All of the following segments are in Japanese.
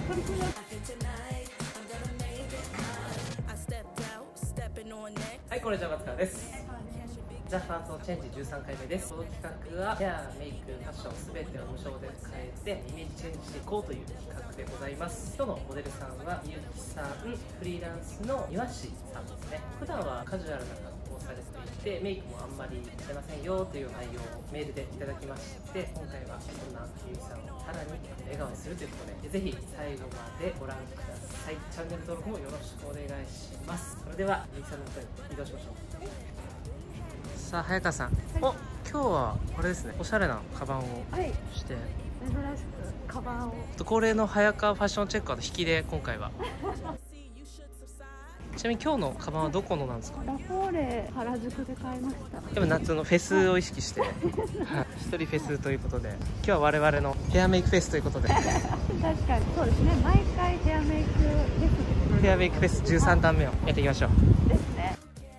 はい、こんにちは、松川です。ザ・ファーストチェンジ13回目です。この企画はヘア、メイク、ファッションすべてを無償で変えてイメージチェンジしていこうという企画でございます。今日のモデルさんはみゆきさん、フリーランスの庭師さんですね。普段はカジュアルな格好をされていて、メイクもあんまりしてませんよという内容をメールでいただきまして、今回はそんなみゆきさんをさらに笑顔にするということで、ぜひ最後までご覧ください。チャンネル登録もよろしくお願いします。それではみゆきさんの元に移動しましょう。さあ、早川さん、お、今日はあれですね、おしゃれなカバンをして、 珍しくカバンを恒例の早川ファッションチェックの引きで今回はちなみに今日のカバンはどこのなんですか？ ラフォーレ原宿で買いました。 でも夏のフェスを意識して一人フェスということで、今日は我々のヘアメイクフェスということで確かにそうですね、毎回ヘアメイクフェスヘアメイクフェス13弾目をやっていきましょう。 ですね。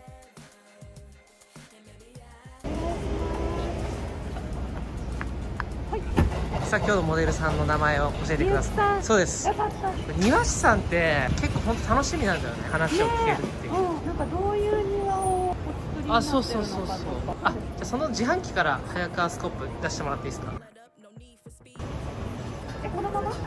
さあ、今日のモデルさんの名前を教えてください。そうです。庭師さんって結構本当楽しみなんだよね、話を聞けるっていう。 なんかどういう庭をお作りになってるのかとか。 そうそうそうそう。あ、じゃあその自販機から早川スコップ出してもらっていいですか？ このまま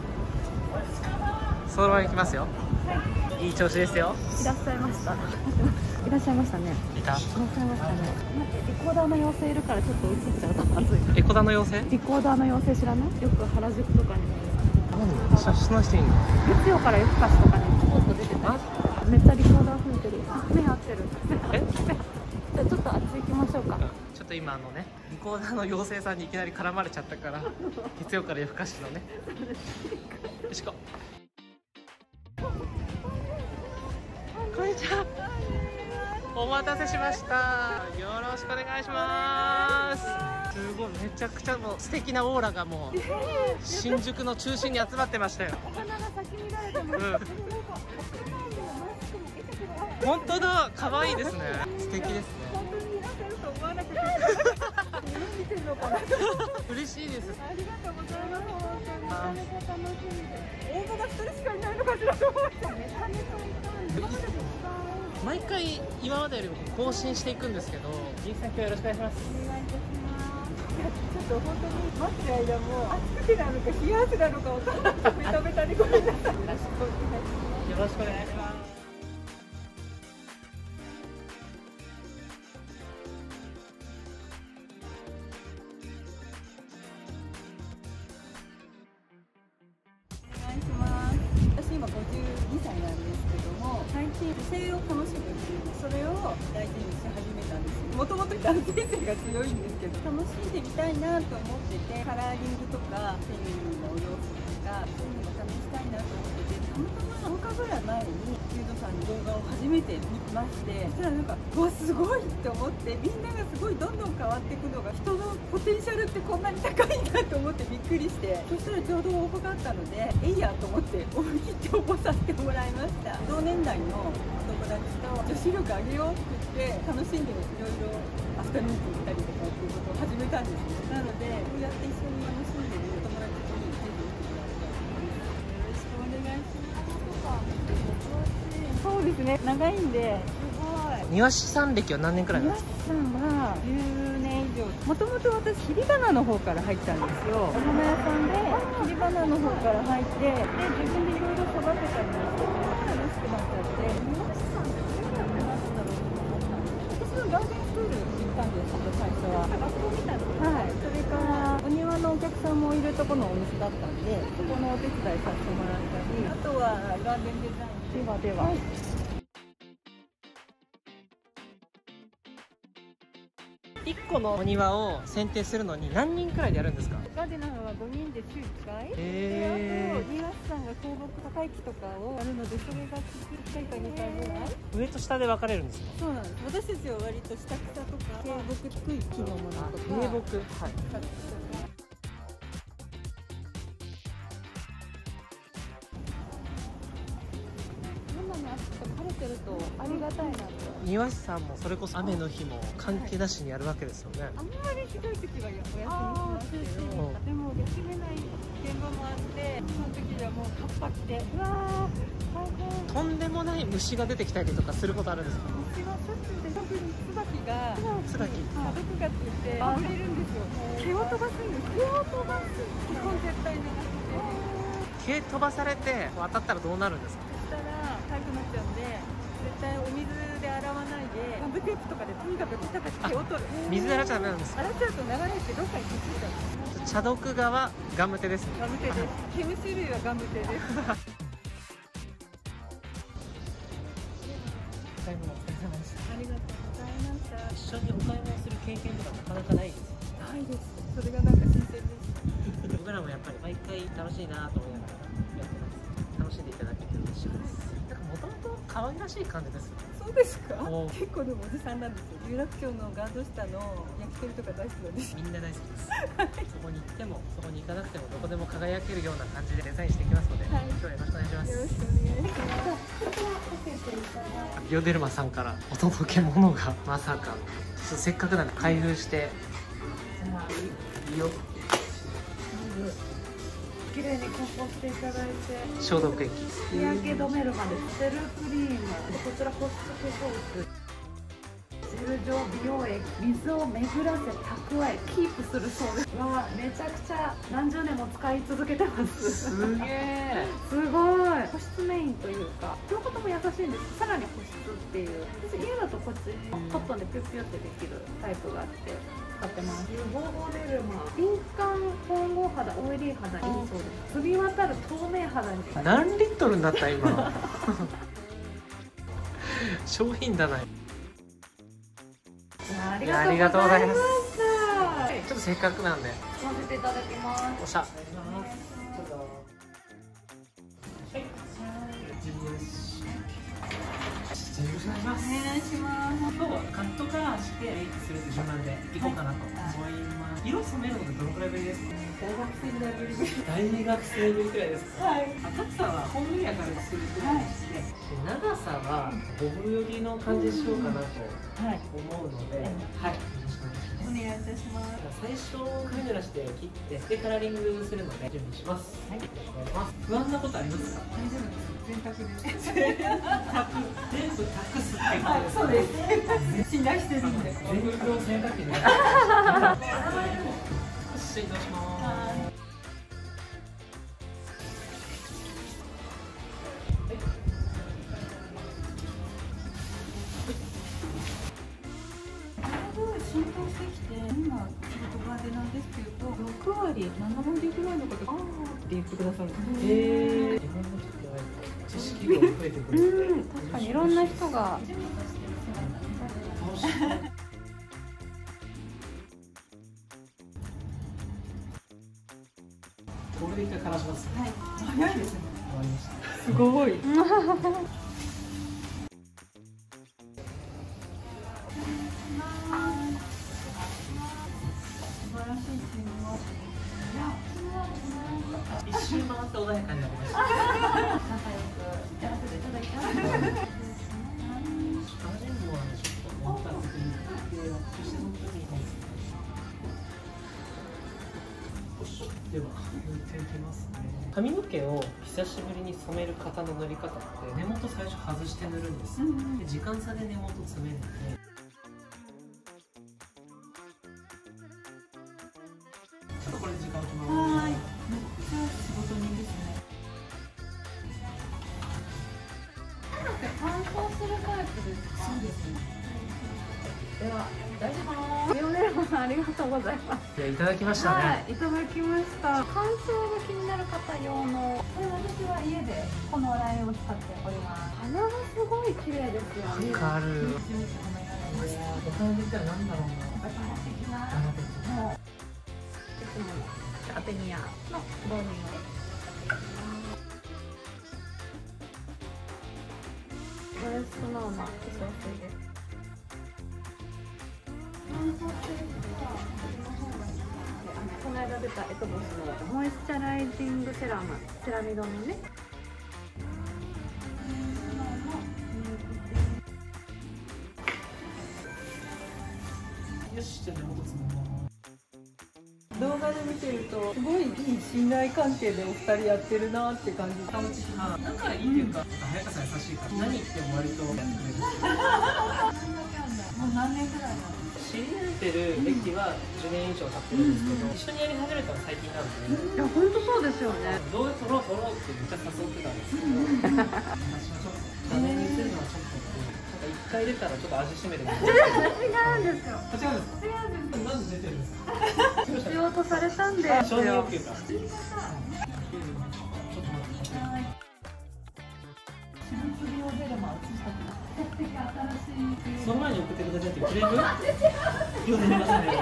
そのままいきますよ。 はい、 いい調子ですよ。 いらっしゃいました。いらっしゃいましたね。 いた。 いらっしゃいましたね。待って、リコーダーの妖精いるからちょっと映っちゃうとまずい。 エコダの妖精？ リコーダーの妖精知らない？よく原宿とかにもいる。 何？その人いんの？ 月曜から夜更かしとかにちょっと出てたり。めっちゃリコーダー吹いてる。目合ってる。じゃあちょっとあっち行きましょうか。 ちょっと今リコーダーの妖精さんにいきなり絡まれちゃったから月曜から夜更かしのね。よしこ。こんにちは。お待たせしました。よろしくお願いします。すごい、めちゃくちゃもう素敵なオーラがもう新宿の中心に集まってましたよ。 お花が咲き乱れてます。 本当だ、可愛いですね。素敵ですね。 本当にいらっしゃると思わなくて見てるのかな。 嬉しいです。 ありがとうございます。本当にめちゃめちゃ楽しみで。応募が1人しかいないのかしらと思って。めちゃめちゃいたい。 毎回今までよりも更新していくんですけど、みゆきさん、今日よろしくお願いします。 お願いいたします。ちょっと本当に待ってる間も暑くてなのか冷や汗なのかわからなくてベタベタにごめんなさい。よろしくお願いします。 よろしくお願いします。 私今52歳なんですけども、最近女性を楽しむっていう、それを大事にし始めたんです。もともと男性性が強いんですけど、楽しんでみたいなと思ってて、カラーリングとかフェミニンなお洋服とかそういうのも試したいなと思ってて、たまたま10日ぐらい前にキュードさんの動画を初めて見まして、そしたらなんかうわすごいって思って、みんながすごいどんどん変わっていくのが、人のポテンシャルってこんなに高いんだと思ってびっくりして、そしたらちょうど応募があったのでえいやと思って思い切って応募させてもらいました。同年代のお友達と女子力上げようって言って楽しんでいろいろアフタヌーンティー行ったりとかっていうことを始めたんですね。なのでこうやって一緒に楽しんでるお友達にぜひ見てください。よろしくお願いします。そうですね、長いんで。すごい。 庭師さん歴は何年くらいなんですか？ 庭師さんは10年以上。もともと私切り花の方から入ったんですよ。お花屋さんで切り花の方から入って、で自分でいろいろ育てたりして楽しくなっちゃって、庭師さんってどうやってなっただろうと思ったんです。私はガーデンスクール行ったんですけど、最初は学校みたいな。はい。それからお庭のお客さんもいるところのお店だったんで、そこのお手伝いさせてもらったり、あとはガーデンデザイン。では、はい。 1個のお庭を剪定するのに何人くらいでやるんですか？ ガーデナーは5人で週1回。で、あと庭師さんが高木高い木とかをやるので、それが1回か2回ぐらい。 上と下で分かれるんですか？ そうなんです。私たちは割と下草とか低木低い木のものとか。 低木、はい。 晴れてるとありがたいなと。 庭師さんもそれこそ雨の日も関係なしにやるわけですよね。 あんまりひどい時はお休みしますけど、でも休めない現場もあって、その時はもうカッパ来て、うわー大変。 とんでもない虫が出てきたりとかすることあるんですか？ 虫はしょっちゅうで、特に椿が椿。 毒がついて溢れるんですよ。毛を飛ばすんです。毛を飛ばす。基本絶対狙って。 毛飛ばされて当たったらどうなるんですか？ そしたら痒くなっちゃうんで、絶対お水で洗わないでガムテープとかでとにかくピタピタ毛を取る。 水で洗っちゃダメなんです。 洗っちゃうと流れてどっかにくっついちゃうんです。 茶毒画はガム手ですね。 ガムテです。毛虫類はガムテです。 買い物お疲れ様でした。 ありがとうございました。 一緒にお買い物する経験とかなかなかないですよ。 ないです。それがなんか新鮮です。 僕らもやっぱり毎回楽しいなと思いながらやってます。楽しんでいただけて嬉しいです。なんかもともと可愛らしい感じですよね。 そうですか？ お結構でもおじさんなんですよ。有楽町のガード下の焼き鳥とか大好きなんです。 みんな大好きです。そこに行ってもそこに行かなくてもどこでも輝けるような感じでデザインしていきますので、 はい、 今日はよろしくお願いします。 よろしくお願いします。 ビオデルマさんからお届け物がまさか。せっかくなんで開封していいよ。 綺麗に梱包していただいて、 消毒液、 日焼け止めるまでセルクリーム、こちら保湿化粧水、ジェル状美容液、水を巡らせ蓄えキープするそうです。わあ、めちゃくちゃ何十年も使い続けてます。 すげえ。 すごい保湿メインというか両方とも優しいんです。さらに保湿っていう、私家だとこっちコットンでピュッピュってできるタイプがあって使ってます。ボーボデルマ敏感混合肌、オイリー肌にいいそうです。澄み渡る透明肌に。 何リットルになった今。商品だな。 ありがとうございます。 ちょっとせっかくなんで飲ませていただきます。 おしゃ。どうぞ。はい。準備です。よろしくお願いします。 お願いします。 今日はカットカラーしてメイクする順番でいこうかなと思います。色染めるのでどのくらいぶりですか？ 大学生ぐらいぶりです。 大学生ぶりくらいですか？ はい。 高さはほんのり明るくするくらいにして、長さはボブ寄りの感じしようかなと思うので、はい。 お願いいたします。 最初髪濡らして切ってでカラーリングするので準備します。はい。お願いします。不安なことありますか？ 大丈夫です。全託です。 全部託すって感じです。 そうです。信頼してるんで。 全部洗濯機で。失礼いたします。 浸透してきて、今仕事場でなんですけど、6割、7割ぐらいの方があーって言ってくださるんです。 自分の知識が増えてくる。 確かにいろんな人が。 これで一回からします。 はい。早いですね。 終わりました。 すごい。 一周回って穏やかになりました。 仲良くやらせていただきます。 下準備はちょっと思った時にそしてその時にでは塗っていきますね。髪の毛を久しぶりに染める方の塗り方って根元最初外して塗るんですよ。で時間差で根元詰めるので。ちょっとこれ時間置きます。 はい。めっちゃ仕事人ですね。 乾燥するタイプですか？ そうですね。 では、いただきます。ビオネルマさん、ありがとうございます。 いや、いただきましたね。 はい、いただきました。乾燥が気になる方用の。これ私は家でこのラインを使っております。鼻がすごい綺麗ですよね。 わかる。 お他に言ったらなんだろうな。 バラ的な。もういつものアテニアの導入を。ドレスノーの化粧水です。この間出たエトボスのモイスチャライジングセラム、セラミドのね。 動画近で見てるとすごいいい信頼関係でお二人やってるなって感じ。楽しい。 仲いいっていうか、早川さん優しいから何言っても割とやってくれる。 もう何年ぐらいなの？ 知り合ってる歴は10年以上経ってるんですけど、一緒にやり始めたのは最近なんで、 いや本当そうですよね。 動画撮ろうってめっちゃ誘ってたんですけど、私はちょっと画面にするのはちょっとなんか一回出たらちょっと味しめてみたいな。 違うんですよ。 違うんですか？なんで出てるんですか？ 必要とされたんです承認よ。 欲求か。その前に送ってくださいってクレーム読んでみましたね。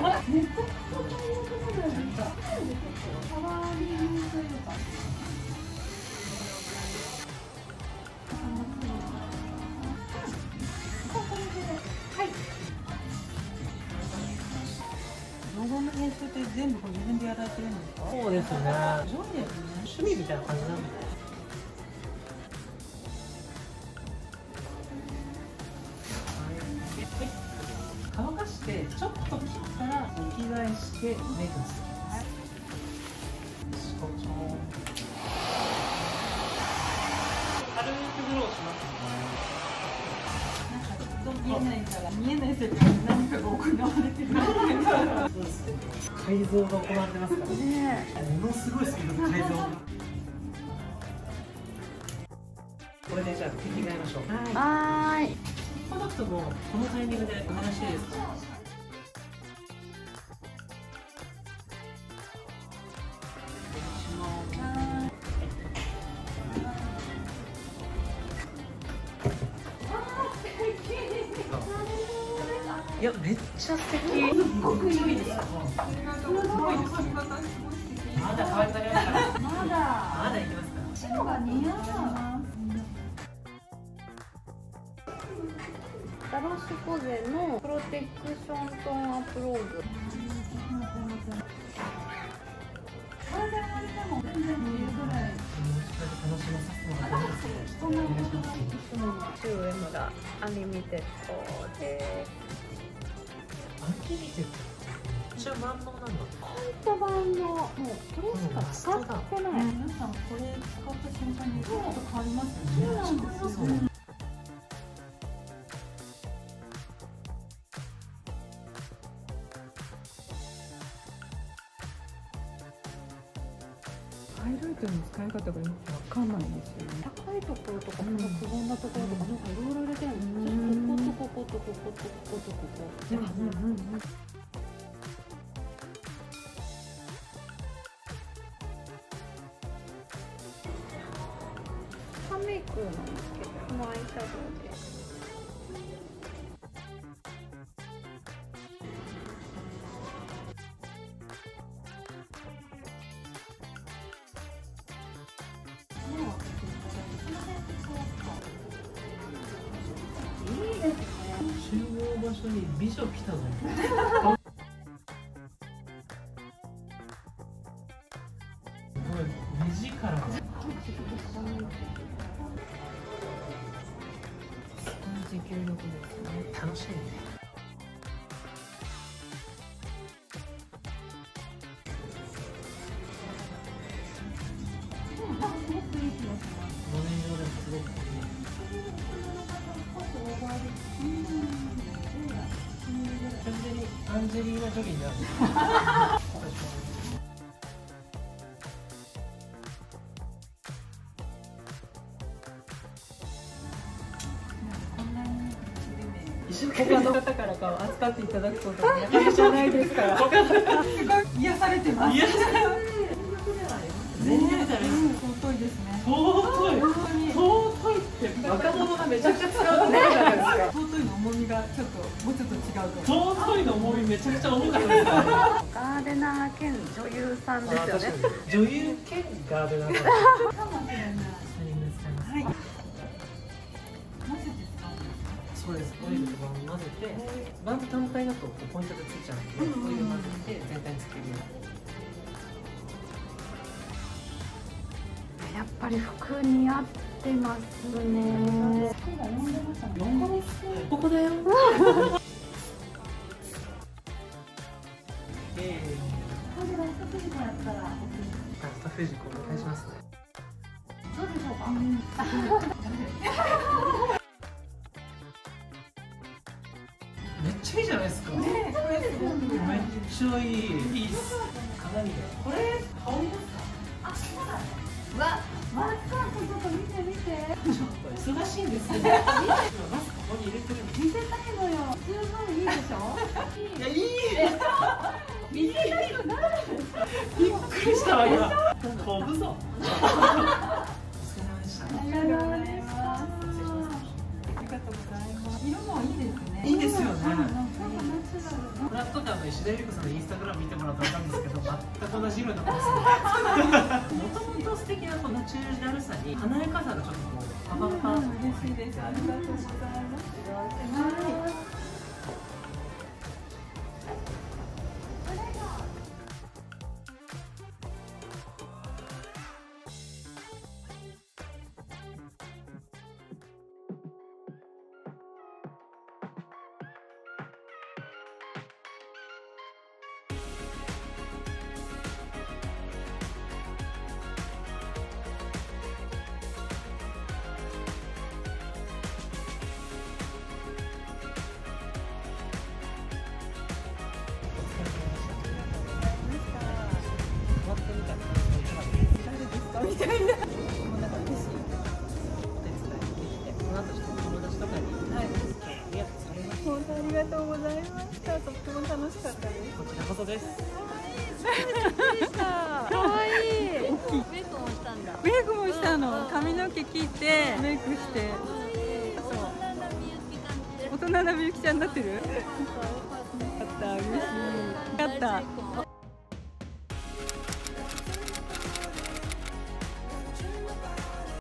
動画の編集って全部自分でやられてるんですか？ そうですね。 すごいですね。 趣味みたいな感じなんで。乾かしてちょっと切ったらお着替えしてメイクです。軽くブローしますね。 見えないから見えない世界に何かが行われてる。 そうですね。改造が行われてますからね。ものすごいスピードで改造。これでじゃあ着替えましょう。 はーい。 コンタクトもこのタイミングでお話していいですか？いや、めっちゃ素敵。すごくいいです。すごいです。まだ可愛くなりますから。まだいきますから。 白が似合う。 ダロシコゼのプロテクショントーンアップロード。10M がアンリミテッドです。 アンリミテッド。じゃあ万能なんだ。 本当万能。もうこれしか使ってない。 皆さんこれ使った瞬間にちょっと変わりますよね。 そうなんですよ。 ハイライトの使い方がよくわかんないんですよね。 高いところとか、くぼんだところとか、なんかいろいろ入れてるんですよ。こことこことこことこことここ。サンメイクなんですけど、このアイシャドウで。 集合場所に美女来たぞ。すごい目力が。 持久力ですね。 楽しいね。 すごくいい気がします。 画面上でもすごくいい。完全にアンジェリーナ・ジョリーになる。 他の方からか扱っていただくことはなかなかじゃないですから。すごい癒されてます。 癒されてます。全然見たら尊いですね。 尊いって若者がめちゃくちゃ使うことじゃないですか。 尊いの重みがちょっともうちょっと違うかも。 尊いの重みめちゃくちゃ重かったですから。 ガーデナー兼女優さんですよね。 女優兼ガーデナー。 かもしれない。はい。 そうです。オイルとバン混ぜて、バン単体だとポイントでついちゃうので、オイル混ぜて全体につけるように。 やっぱり服似合ってますね。 ここだよ。 願いしますね。 どうでしょうか。 めっちゃいいじゃないですか。めっちゃいい。いいっす。鏡で。これ香りますか？ あ、そうだ。わ、マスカートちょっと見て見て。 ちょっと忙しいんですね。マスここに入れてるんです。 見せたいのよ。十分いいでしょ。 いや、いい。 見せたいのなんですか。 びっくりしたわ今。飛ぶぞ。お疲れ様でした。 ありがとうございます。ありがとうございます。色もいいですね。 いいですよね。 これは後で石田ゆり子さんのインスタグラム見てもらったら分かるんですけど、全く同じ色になってますね。もともと素敵なこうナチュラルさに華やかさがちょっとこうパパパッと嬉しいです。ありがとうございます。みたいな。もうなんか嬉しい。 お手伝いできて、この後ちょっと友達とかに、 はい。 ありがとうございます。 本当ありがとうございました。とっても楽しかったです。 こちらこそです。 かわいい。 メイクもしたんだ。 メイクもしたの。髪の毛切ってメイクして。そう。大人なみゆきちゃんになってる。よかった、嬉しい。よかった。